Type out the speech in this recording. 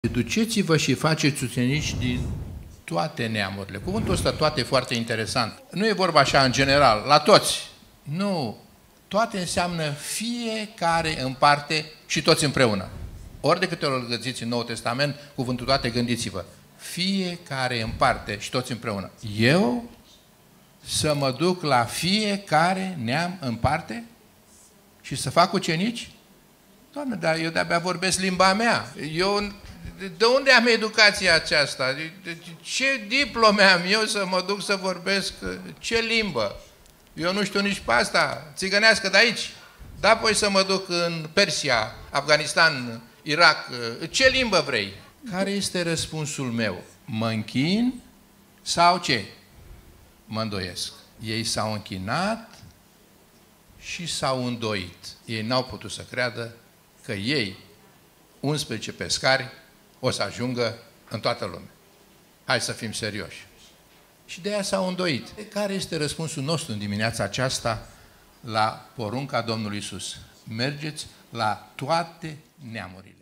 Duceți-vă și faceți ucenici din toate neamurile. Cuvântul ăsta, toate, e foarte interesant. Nu e vorba așa în general, la toți. Nu. Toate înseamnă fiecare în parte și toți împreună. Ori de câte ori găsiți în Noul Testament, cuvântul toate, gândiți-vă. Fiecare în parte și toți împreună. Eu să mă duc la fiecare neam în parte și să fac ucenici? Doamne, dar eu de-abia vorbesc limba mea. De unde am educația aceasta? Ce diplome am eu să mă duc să vorbesc? Ce limbă? Eu nu știu nici pe asta, țigănească de aici. Da, apoi să mă duc în Persia, Afganistan, Irak. Ce limbă vrei? Care este răspunsul meu? Mă închin sau ce? Mă îndoiesc. Ei s-au închinat și s-au îndoit. Ei n-au putut să creadă că ei, 11 pescari, o să ajungă în toată lumea. Hai să fim serioși. Și de aia s-au îndoit. Care este răspunsul nostru în dimineața aceasta la porunca Domnului Iisus? Mergeți la toate neamurile.